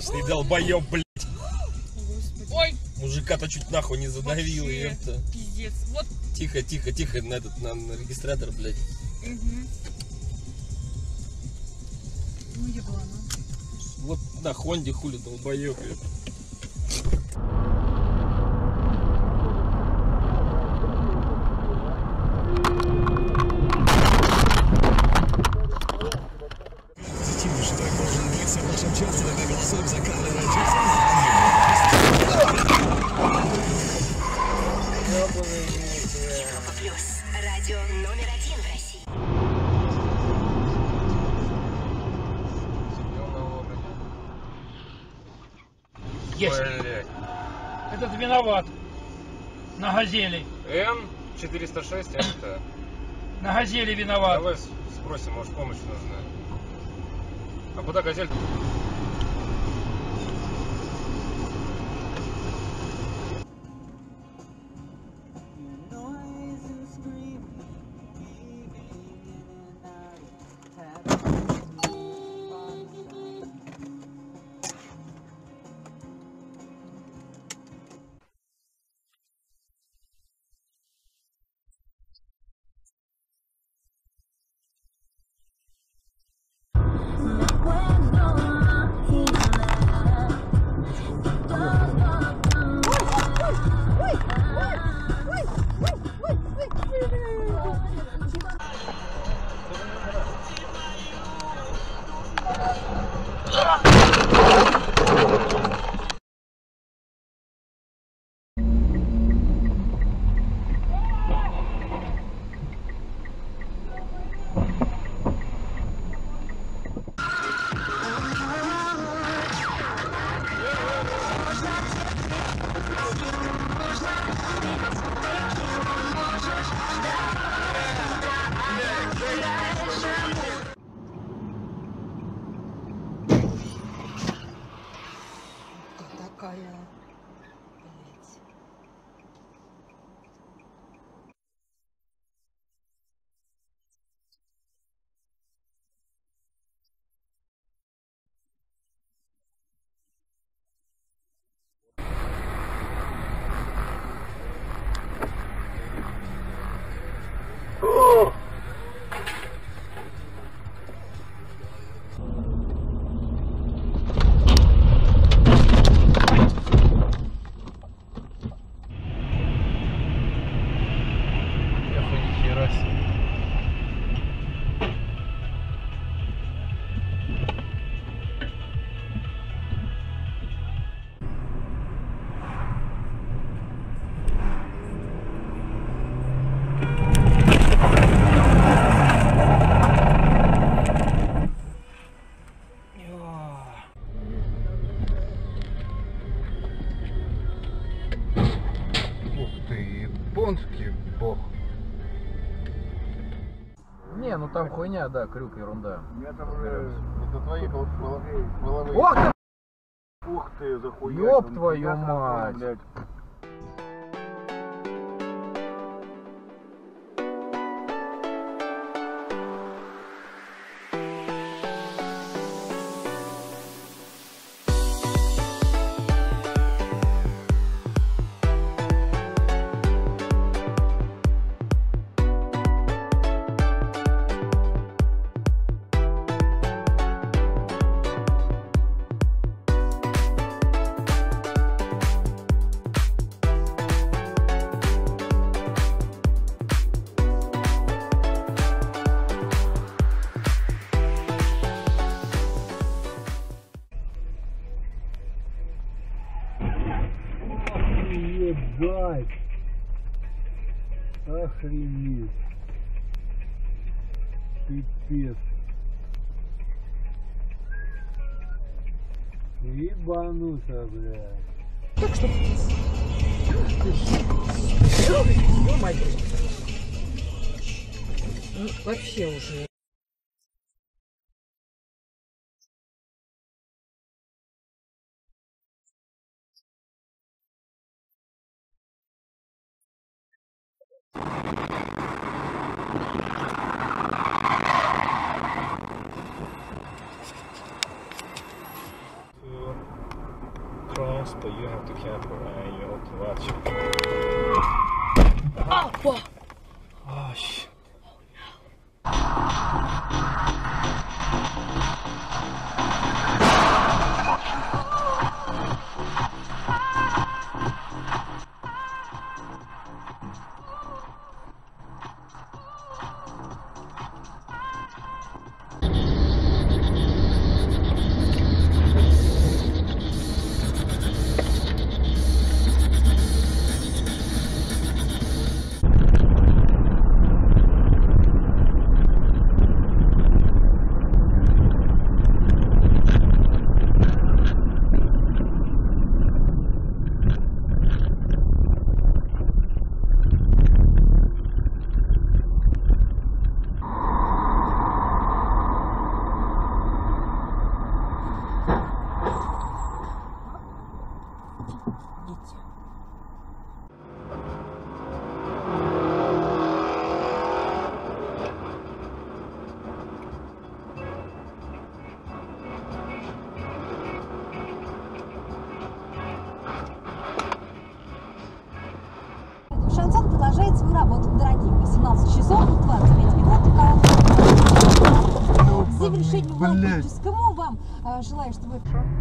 Алчный долбоёб, блядь. Господи. Ой! Мужика-то чуть нахуй не задавил, ёпта. Пиздец. Вот. Тихо, тихо, тихо, на регистратор, блядь. Угу. Ну еблана. Вот на Хонде хули долбоёб, ёпта. Европа плюс. Радио номер 1 в России. Есть. Блять. Этот виноват. На газели. Н406 МТ. На газели виноват. Давай спросим, может помощь нужна. А куда газель? Такая. Блять. Японский бог. Не, ну там хуйня, да, крюк, ерунда. Это твои головы. Ох ты! Ух ты, захуя. Ёб твою мать! Блядь. Ебать! Охренеть! Пипец! Ебануться, блядь! Так что... Ё-моё! Ну, вообще уже... but you have to careful and you have to watch. Oh shit. Шансон продолжает свою работу, дорогие. 18 часов 25 минут. К завершению логическому вам желаю, чтобы...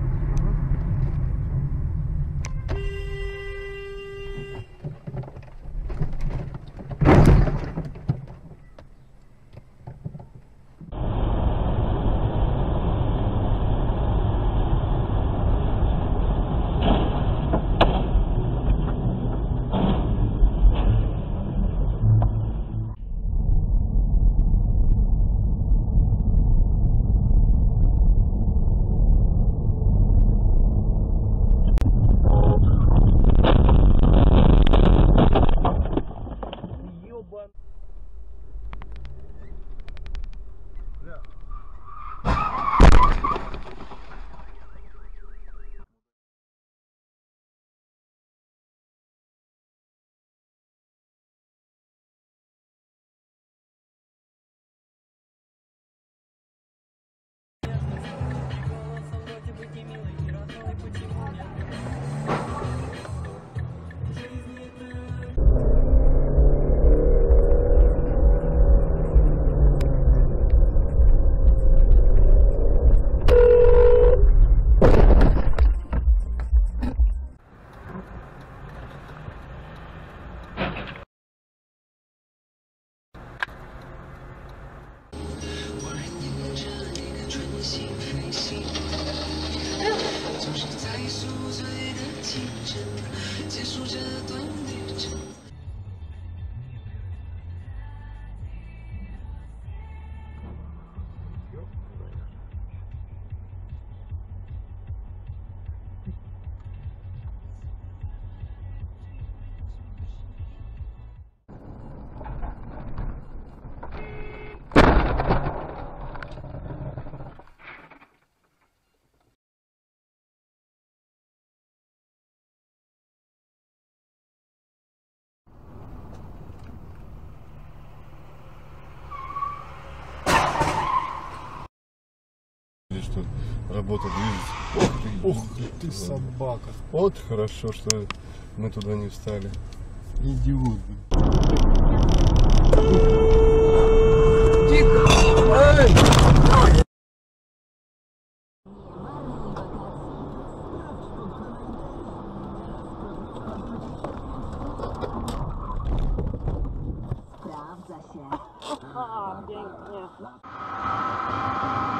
Что работа движется. Ух ты собака. Вот хорошо, что мы туда не встали. Идиот. Sprawdza się.